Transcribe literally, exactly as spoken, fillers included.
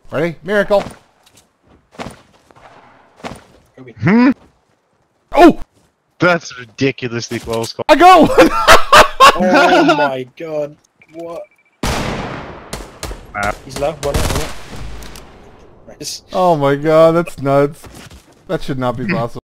Ready? Miracle! Hmm? Oh! That's ridiculously close. I go! Oh my god. What? Uh, He's low. One up, one up. Nice. Oh my god, that's nuts. That should not be possible.